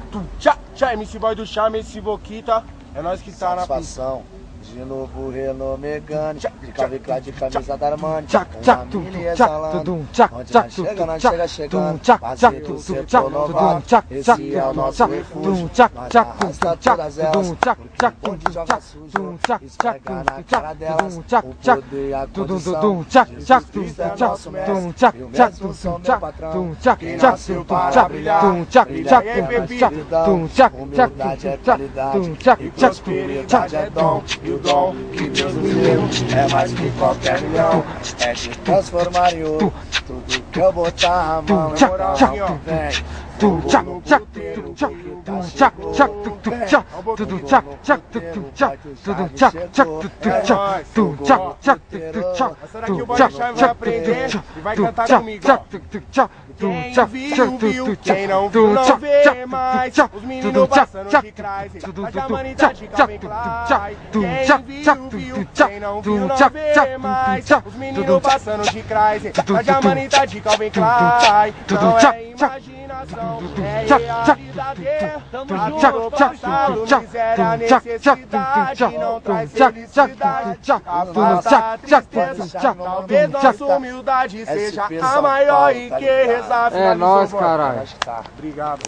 Tchá, tchá, MC Boy do Charme, esse Boquita. É nós que tá na pista. De novo Renault Megane, de Calvin de camisa da Armani, uma mini exalando, onde nós chega chegando, parceiro, o setor novato, esse é o nosso refúgio, nós arrasta todas elas, porque o bonde joga sujo, esfrega na cara delas, o poder e a condição, Jesus Cristo é nosso mestre, e o mesmo são meu patrão, quem nasceu para brilhar, brilha e pepidão, humildade é qualidade, e prosperidade é dom, o dom que Deus nos deu é mais que qualquer milhão. É de transformar em ouro tudo que eu botar a mão. É moral, vem. Essa daqui o Boy do Charme vai aprender e vai cantar comigo. Quem viu, viu, quem não viu, não vê mais. Os meninos passando de Christ, a humanidade Calvin Klein. Quem viu, viu, quem não viu, não vê mais. Os meninos passando de Christ, a humanidade Calvin Klein. Não é imaginação, é realidade. Tamo junto, passado, miséria, necessidade. Não traz felicidade, afasta a tristeza. Talvez nossa humildade seja a maior riqueza. É nóis, caralho. Obrigado.